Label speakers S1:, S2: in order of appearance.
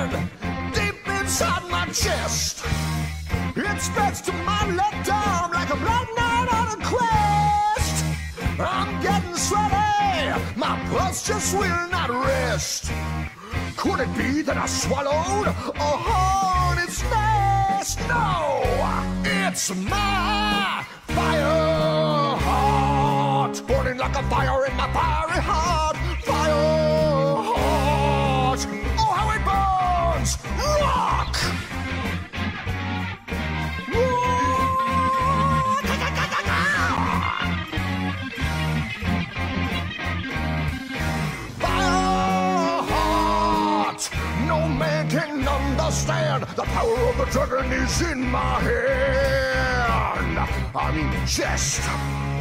S1: burn deep inside my chest. It spreads to my left arm like a black knight on a quest. I'm getting sweaty, my pulse just will not rest. Could it be that I swallowed a hornet's nest? No, it's my fire heart, burning like a fire in my fiery heart. Fire heart, oh how it burns! Rock! Fire heart, no man can understand. The power of the dragon is in my hand. I'm just